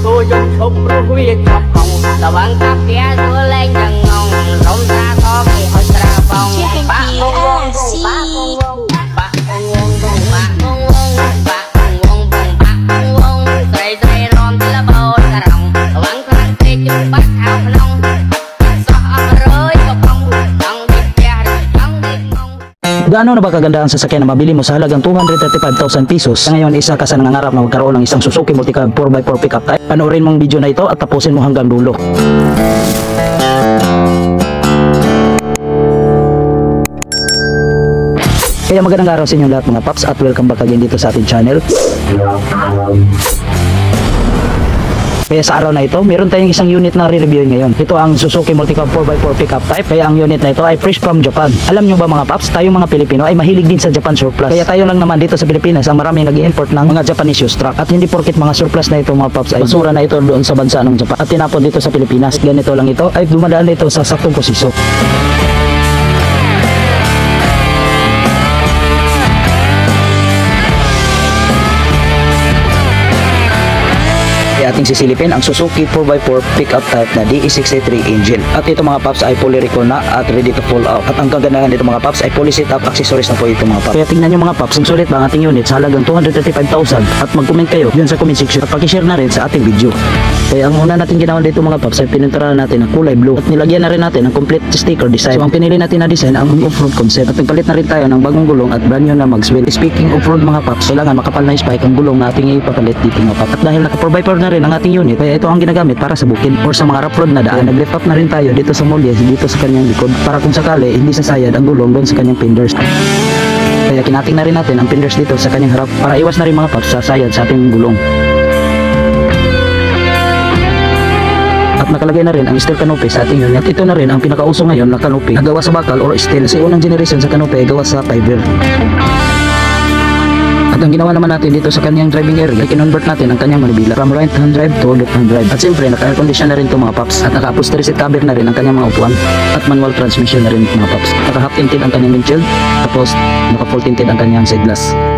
ตัวจงชมรู้เวียจับกองระวังกับเพียตัวเล็กยังงงรมตาทอกี่หอยตราบองปะงงงงปะงงงปะงงงปะงงงปะงงงปะงงงใส่ใส่รอมที่ละโบนกระรองระวังครั้งเตะจุดปัดเท้าพนอง Gaano na ba kaganda ang sasakyan na mabili mo sa halagang 235,000 pesos? Sa ngayon, isa ka sa nangangarap na magkaroon ng isang Suzuki Multicab 4x4 pickup type. Panoorin mong video na ito at tapusin mo hanggang dulo. Kaya magandang araw sa inyo lahat mga paps at welcome back again dito sa ating channel. Kaya sa araw na ito, meron tayong isang unit na re-reviewin ngayon. Ito ang Suzuki Multicab 4x4 pickup type. Kaya ang unit na ito ay fresh from Japan. Alam nyo ba mga paps, tayong mga Pilipino ay mahilig din sa Japan surplus. Kaya tayo lang naman dito sa Pilipinas ang maraming nag-i-import ng mga Japanese used truck. At hindi porket mga surplus na ito mga paps ay basura na ito doon sa bansa ng Japan at tinapon dito sa Pilipinas. Ganito lang ito ay dumadaan dito sa saktong posiso. Ating sisilipin ang Suzuki 4x4 pickup type na DE683 engine. At ito mga paps ay fully recall na at ready to pull out. At ang kagandahan nito mga paps ay fully set up accessories na po ito mga paps. Kaya tingnan nyo mga paps, kung sulit ba ang ating unit sa halagang 235,000 at mag-comment kayo dyan sa comment section at pakishare na rin sa ating video. Kaya ang una natin ginawa dito mga paps ay pininturahan natin ang kulay blue at nilagyan na rin natin ang complete sticker design. So ang pinili natin na design ang off-road concept at nagpalit na rin tayo ng bagong gulong at brand new na mags wheel. Speaking off-road mga paps, kailangan makapal na spike ang gulong na ating ipapalit dito mga paps. At dahil naka 4x4 na rin ang ating unit, kaya ito ang ginagamit para sa bukid or sa mga rough road na daan. Nag-lift up na rin tayo dito sa molye, dito sa kanyang likod para kung sakali hindi sasayad ang gulong doon sa kanyang fenders. Kaya kinating na rin natin ang fenders dito sa kanyang harap para iwas na rin mga paps sa sayad sa ating gulong. At nakalagay na rin ang steel canopy sa ating unit. Ito na rin ang pinakauso ngayon na canopy na gawa sa bakal or steel. Kasi unang generation sa canopy ay gawa sa fiber. At ang ginawa naman natin dito sa kanyang driving area ay kinonvert natin ang kanyang manibela from right hand drive to left hand drive. At siyempre naka-air condition na rin ito mga paps. At naka-upholstery seat cover na rin ang kanyang mga upuan. At manual transmission na rin mga paps. Naka-half tinted ang kanyang windshield. Tapos naka-full tinted ang kanyang side glass.